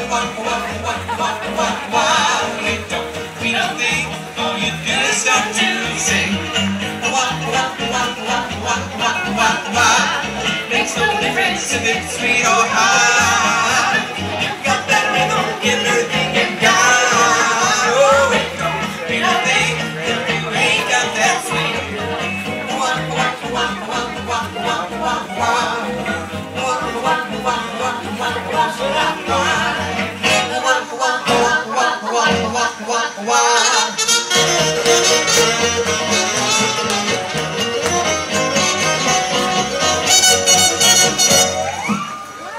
We don't think all you do is start to sing. Makes no difference if it's sweet or high. You got that rhythm in everything you got. Oh, it don't mean a thing if you ain't got that swing.